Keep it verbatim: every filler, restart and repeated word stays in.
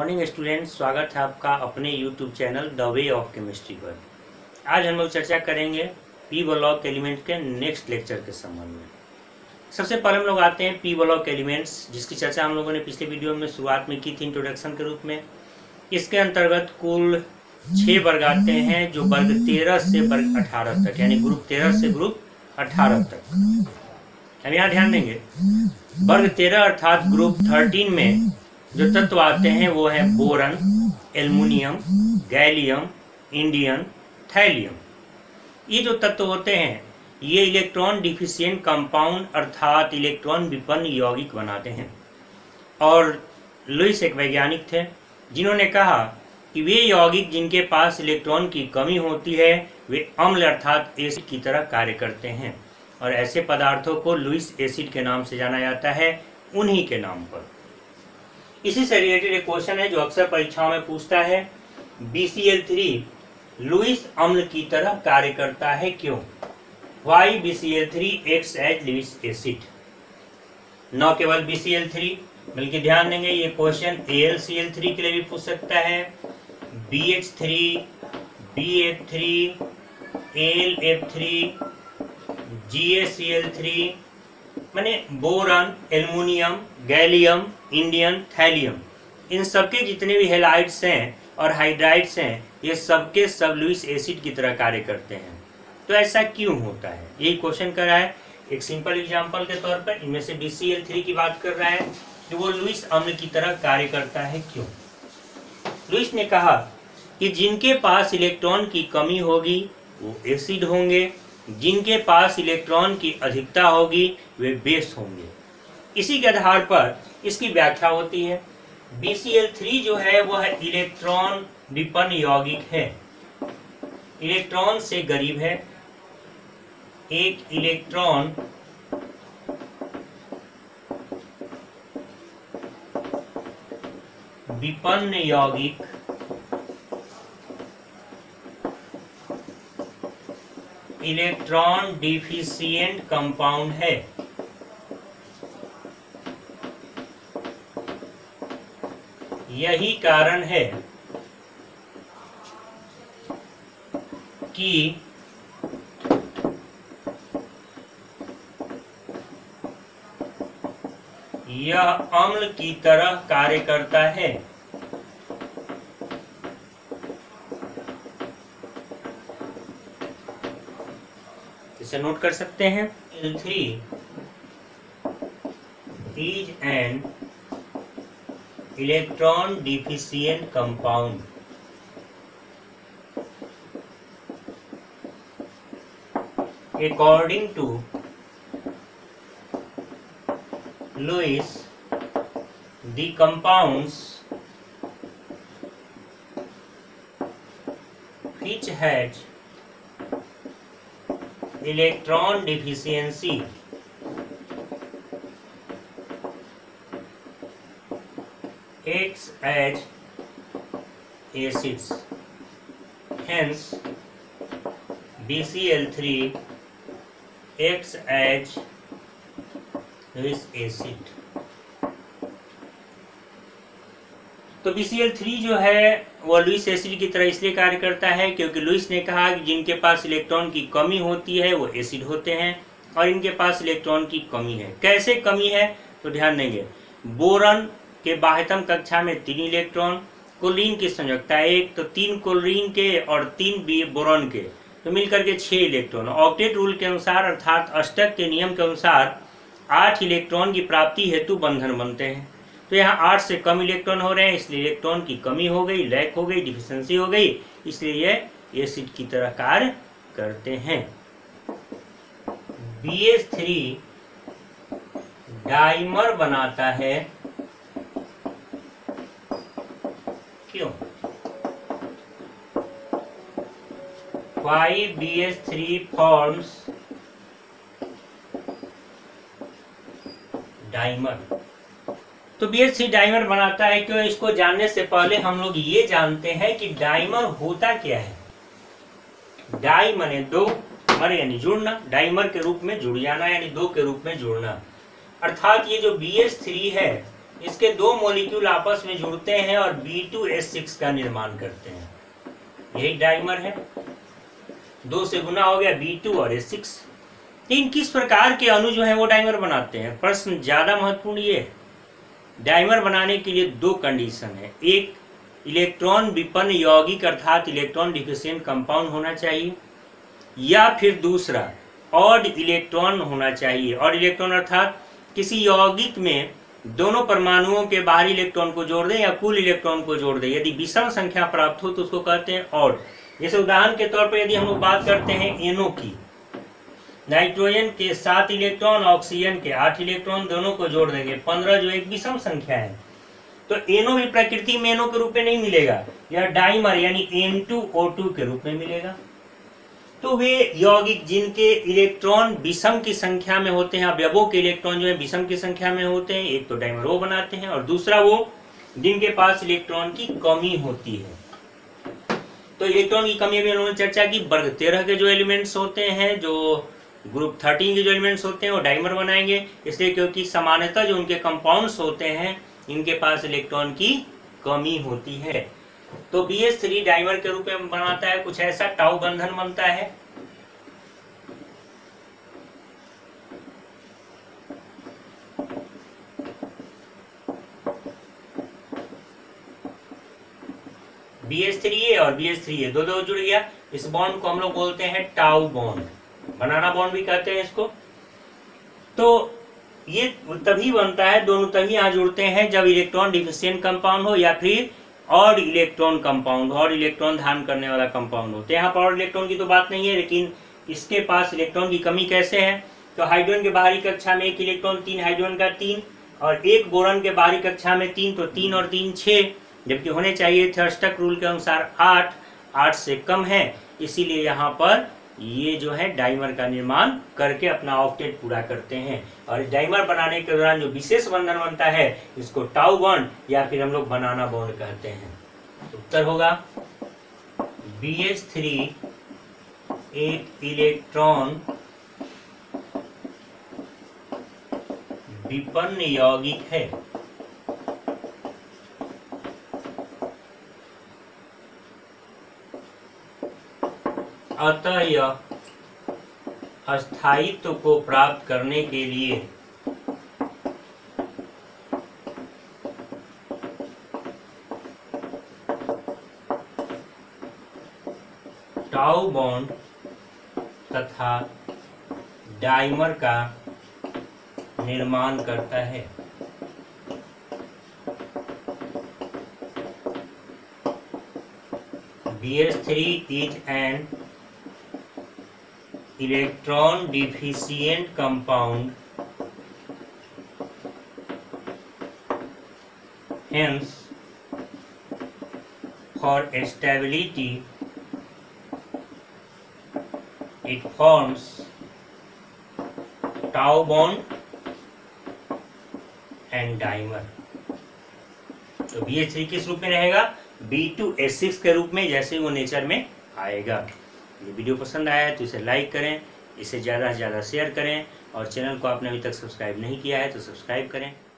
Morning student, स्वागत है आपका अपने YouTube channel the way of chemistry पर। आज हम लोग चर्चा करेंगे पी ब्लॉक एलिमेंट के नेक्स्ट लेक्चर के संबंध में। सबसे पहले हम लोग आते हैं पी ब्लॉक एलिमेंट्स, जिसकी चर्चा हम लोगों ने पिछले वीडियो में शुरुआत में की थी इंट्रोडक्शन के रूप में। इसके अंतर्गत कुल छः वर्ग आते हैं, जो वर्ग तेरह से वर्ग अठारह तक, यानी ग्रुप तेरह से ग्रुप अठारह तक। हम यहाँ ध्यान देंगे वर्ग तेरह अर्थात ग्रुप थर्टीन में जो तत्व आते हैं वो है boron, aluminium, gallium, indium, thallium. ये जो तत्व होते हैं ये इलेक्ट्रॉन डिफिशिएंट कंपाउंड अर्थात इलेक्ट्रॉन विपन्न यौगिक बनाते हैं। और लुईस एक वैज्ञानिक थे जिन्होंने कहा कि वे यौगिक जिनके पास इलेक्ट्रॉन की कमी होती है वे अम्ल अर्थात एसिड की तरह कार्य करते हैं, और ऐसे पदार्थों को लुईस एसिड के नाम से जाना जाता है, उन्हीं के नाम पर। इसी से रिलेटेड एक क्वेश्चन है जो अक्सर परीक्षाओं में पूछता है, B C L three Lewis अम्ल की तरह कार्य करता है, क्यों? Why B C L three acts as Lewis acid. न केवल बी सी एल थ्री बल्कि ध्यान देंगे ये question A L C L three के लिए भी पूछ सकता है, B H three, B F three, A L F three, G A C L three, माने boron, aluminium, gallium, indium, thallium, इन सबके जितने भी हेलाइड्स हैं और हाइड्राइड्स हैं ये सबके सब लुईस एसिड की तरह कार्य करते हैं। तो ऐसा क्यों होता है, यही क्वेश्चन कर रहा है। एक सिंपल एग्जांपल के तौर पर इनमें से बी सी एल थ्री की बात कर रहा है कि वो लुईस अम्ल की तरह कार्य करता है, क्यों? लुईस ने कहा कि जिनके पास इलेक्ट्रॉन की कमी होगी वो एसिड होंगे, जिनके पास इलेक्ट्रॉन की अधिकता होगी वे बेस होंगे। इसी के आधार पर इसकी व्याख्या होती है। बी सी एल थ्री जो है वह इलेक्ट्रॉन विपन्न यौगिक है, इलेक्ट्रॉन से गरीब है। एक इलेक्ट्रॉन विपन्न यौगिक इलेक्ट्रॉन डिफिशिएंट कंपाउंड है। यही कारण है कि यह अम्ल की तरह कार्य करता है। इसे नोट कर सकते हैं, L three is an electron deficient compound. According to Lewis, the compounds which had electron deficiency acts as acids. Hence, B C L three acts as Lewis acid. तो बी सी एल थ्री जो है वह Lewis acid की तरह इसलिए कार्य करता है क्योंकि लुईस ने कहा कि जिनके पास इलेक्ट्रॉन की कमी होती है वो एसिड होते हैं, और इनके पास इलेक्ट्रॉन की कमी है। कैसे कमी है तो ध्यान देंगे, बोरन के बाह्यतम कक्षा में तीन इलेक्ट्रॉन, क्लोरीन की संयोजकता एक, तो तीन क्लोरीन के और तीन बी बोरॉन के, तो मिलकर के छह इलेक्ट्रॉन। ऑक्टेट रूल के अनुसार अर्थात अष्टक के नियम के अनुसार आठ इलेक्ट्रॉन की प्राप्ति हेतु बंधन बनते हैं। तो यहाँ आठ से कम इलेक्ट्रॉन हो रहे हैं, इसलिए इलेक्ट्रॉन की कमी हो गई, लैक हो गई, डिफिशिएंसी हो गई, इसलिए ये एसिड की तरह कार्य करते हैं। बी एच थ्री डाइमर बनाता है, क्यों? Why B H three forms dimer? तो बी एच थ्री डाइमर बनाता है क्यों? इसको जानने से पहले हम लोग ये जानते हैं कि डाइमर होता क्या है। डाई माने दो, मर यानी जुड़ना, डाइमर के रूप में जुड़ जाना यानी दो के रूप में जुड़ना। अर्थात ये जो बी एच थ्री है इसके दो मॉलिक्यूल आपस में जुड़ते हैं और बी टू एस सिक्स का निर्माण करते हैं। यही डाइमर है, दो से गुना हो गया बी टू और एस सिक्स। लेकिन किस प्रकार के अणु जो है वो डाइमर बनाते हैं, प्रश्न ज्यादा महत्वपूर्ण ये है। डाइमर बनाने के लिए दो कंडीशन है, एक इलेक्ट्रॉन विपन्न यौगिक अर्थात इलेक्ट्रॉन डिफिशिएंट कंपाउंड होना चाहिए, या फिर दूसरा ऑड इलेक्ट्रॉन होना चाहिए। ऑड इलेक्ट्रॉन अर्थात किसी यौगिक में दोनों परमाणुओं के बाहरी इलेक्ट्रॉन को जोड़ दें या कुल इलेक्ट्रॉन को जोड़ दें। यदि विषम संख्या प्राप्त हो तो उसको कहते हैं ऑड। जैसे उदाहरण के तौर पर यदि हम लोग बात करते हैं एनओ की, नाइट्रोजन के सात इलेक्ट्रॉन, ऑक्सीजन के आठ इलेक्ट्रॉन, दोनों को जोड़ देंगे पंद्रह, जो एक विषम संख्या है। तो एनओ भी प्रकृति में एनओ के रूप में नहीं मिलेगा, यह डाइमर यानी एन टू ओ टू के रूप में मिलेगा। तो वे यौगिक जिनके इलेक्ट्रॉन विषम की संख्या में होते हैं, अवयवों के इलेक्ट्रॉन जो है विषम की संख्या में होते हैं, एक तो डाइमर वो बनाते हैं और दूसरा वो जिनके पास इलेक्ट्रॉन की कमी होती है। तो इलेक्ट्रॉन की कमी अभी उन्होंने चर्चा की, वर्ग तेरह के जो एलिमेंट्स होते हैं, जो ग्रुप थर्टीन के जो एलिमेंट्स होते हैं वो डाइमर बनाएंगे, इसलिए क्योंकि सामान्यतः जो उनके कंपाउंड्स होते हैं इनके पास इलेक्ट्रॉन की कमी होती है। तो बी एच थ्री डाइमर के रूप में बनाता है, कुछ ऐसा टाउ बंधन बनता है। बी एच थ्री ए और बी एच थ्री ए दो दो जुड़ गया, इस बॉन्ड को हम लोग बोलते हैं टाउ बॉन्ड, बनाना बॉन्ड भी कहते हैं इसको। तो ये तभी बनता है, दोनों तभी यहाँ जुड़ते हैं जब इलेक्ट्रॉन डिफिशिएंट कंपाउंड हो या फिर odd electron compound, odd electron धारण करने वाला कंपाउंड हो। तो यहाँ पर ऑड इलेक्ट्रॉन की तो बात नहीं है, लेकिन इसके पास इलेक्ट्रॉन की कमी कैसे है। तो हाइड्रोजन के बाहरी कक्षा में एक इलेक्ट्रॉन, तीन हाइड्रोजन का तीन, और एक बोरॉन के बाहरी कक्षा में तीन, तो तीन और तीन छः, जबकि होने चाहिए थे अष्टक रूल के अनुसार आठ, आठ से कम है, इसीलिए यहाँ पर ये जो है डाइमर का निर्माण करके अपना ऑक्टेट पूरा करते हैं। और डाइमर बनाने के दौरान जो विशेष बंधन बनता है इसको टाउ बॉन्ड या फिर हम लोग बनाना बॉन्ड कहते हैं। उत्तर होगा बी एच थ्री एक इलेक्ट्रॉन विपन्न यौगिक है। अतः यह अस्थायित्व को प्राप्त करने के लिए टाउ बॉन्ड तथा डाइमर का निर्माण करता है। B H three is an electron deficient compound, hence for stability it forms tau bond and dimer। तो बी एच थ्री किस रूप में रहेगा, बी टू एस सिक्स के रूप में, जैसे वो नेचर में आएगा। ये वीडियो पसंद आया है तो इसे लाइक करें, इसे ज़्यादा से ज़्यादा शेयर करें, और चैनल को आपने अभी तक सब्सक्राइब नहीं किया है तो सब्सक्राइब करें।